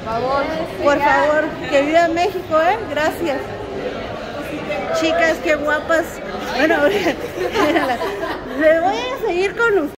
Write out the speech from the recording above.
Por favor, que viva México, gracias. Chicas, qué guapas. Bueno, mírala. Le voy a seguir con ustedes.